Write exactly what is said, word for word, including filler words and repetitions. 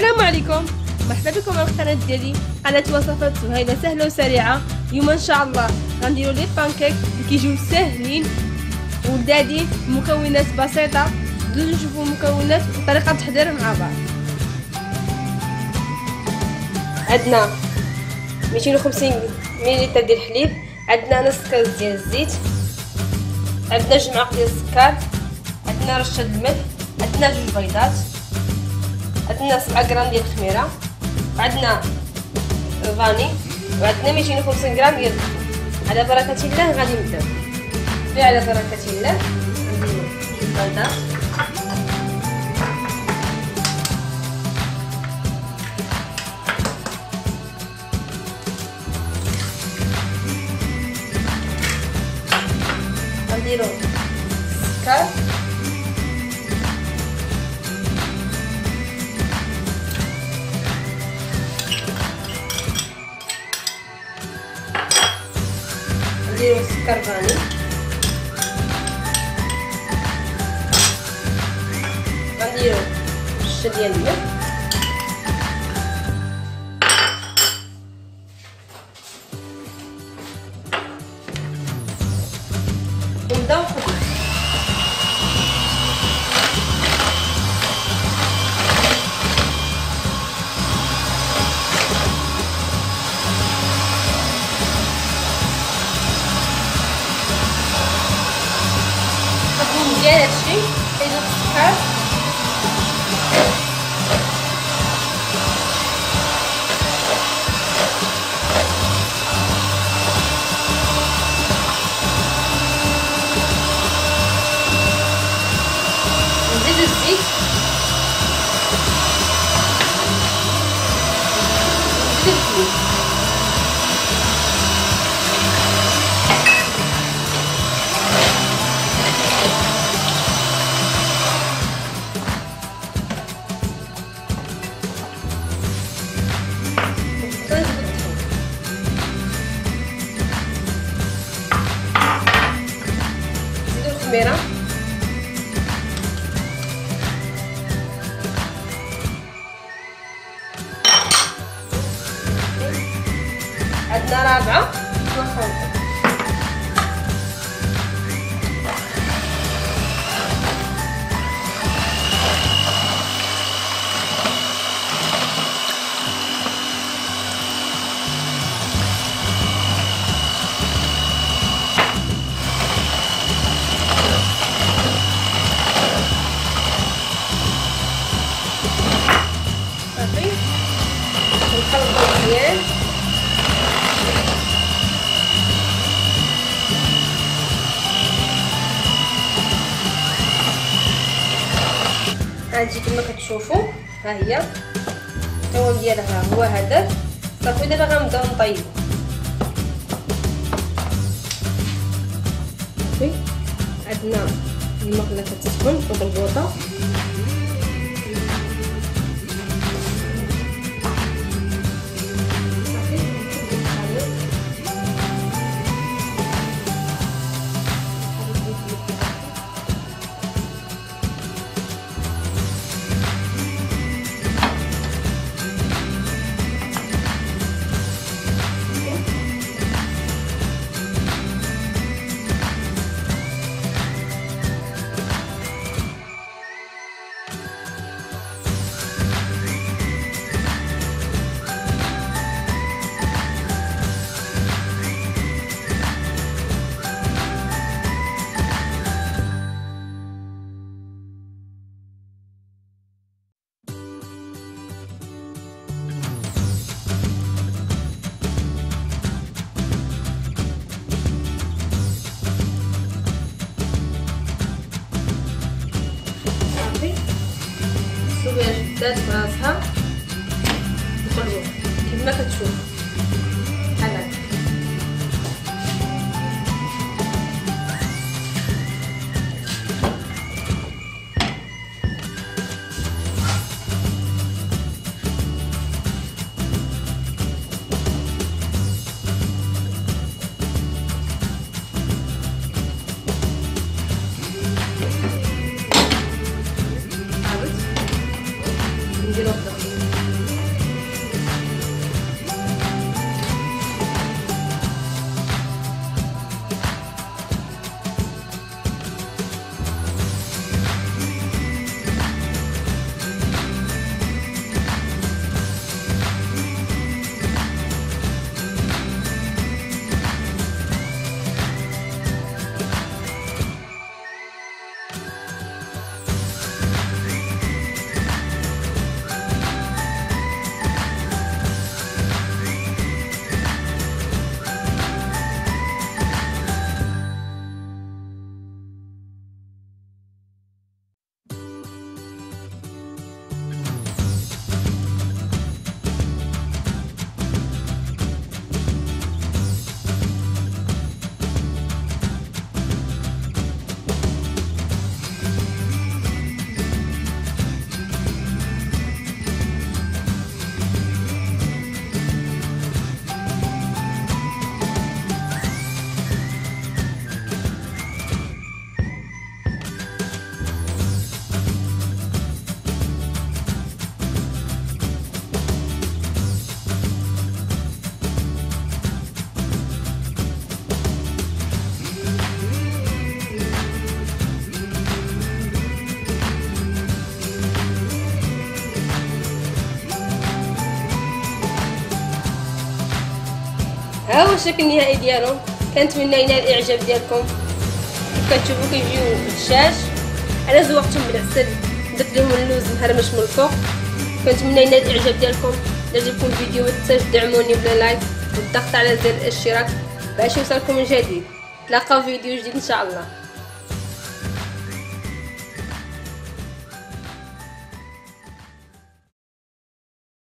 السلام عليكم، مرحبا بكم على القناه ديالي، قناه وصفات سهيله سهله وسريعه. اليوم ان شاء الله غنديروا لي بانكيك اللي كيجيو ساهلين ولذاذين، مكونات بسيطه. دوزو نشوفوا المكونات وطريقه التحضير مع بعض. عندنا مئتين وخمسين مليلتر ديال الحليب، عندنا نص كاس ديال الزيت، عندنا جوج معالق ديال السكر، عندنا رشه الملح، عندنا جوج بيضات، عندنا سبعة غرام ديال الخميره، وعندنا فاني، وعندنا مئتين وخمسين غرام ديال الدقيق. على بركه الله غادي نبداو. على بركه الله نديرو البيضات، نديرو السكر، نديرو السكر فاني، غنديرو رشه ديال الملح، ونبداو نخدمو. مزيان هادشي حيدو السكر، نزيدو الزيت، نزيدو الحليب، الخميره، عندنا رابعه وخامسه، نخلطو مزيان. هانتي كما كتشوفوا ها هي القوام ديالها هو هذا. صافي دابا غنبداو نطيبو. صافي عندنا المقله كتسخن فوق البوطه، نسويها جدات براسها نقلبوها كما كتشوف بحال هكا. نديرو هو الشكل النهائي ديالهم. كنتمنى ينال الاعجاب ديالكم. كيف كتشوفوا كيجيو بالدجاج، انا زوقتهم بالعسل، درت لهم اللوز مهرمش من الفوق. كنتمنى ينال الاعجاب ديالكم. الا عجبكم الفيديو ما تنساوش تدعموني بلا لايك والضغط على زر الاشتراك باش يوصلكم الجديد. نتلاقاو في فيديو جديد ان شاء الله.